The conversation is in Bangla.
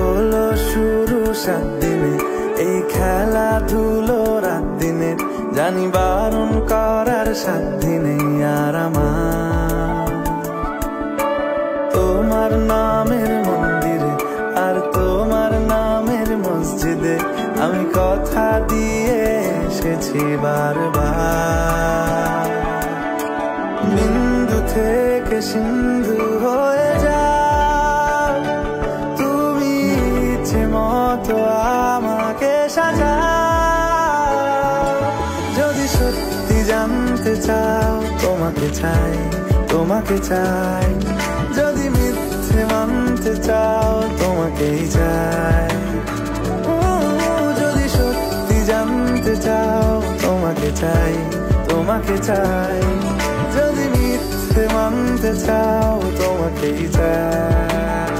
হলো শুরু 7 দিনে এই খেলাধুলো রাত দিনে, জানি বারণ করার সাধ্য নেই আর আমার। তোমার নামের মন্দিরে আর তোমার নামের মসজিদে আমি কথা দিয়ে এসেছি বারবার। বিন্দু থেকে সিন্ধু হয়ে যাও তুমি, ইচ্ছে মতো আমাকে সাজাও। যদি সত্যি জানতে চাও তোমাকে চাই, তোমাকে চাই। যদি মিথ্যে মানতে চাও তোমাকেই চাই। যদি সত্যি জানতে চাও তোমাকে চাই, তোমাকে চাই। যদি মিথ্যে মানতে চাও তোমাকেই চাই।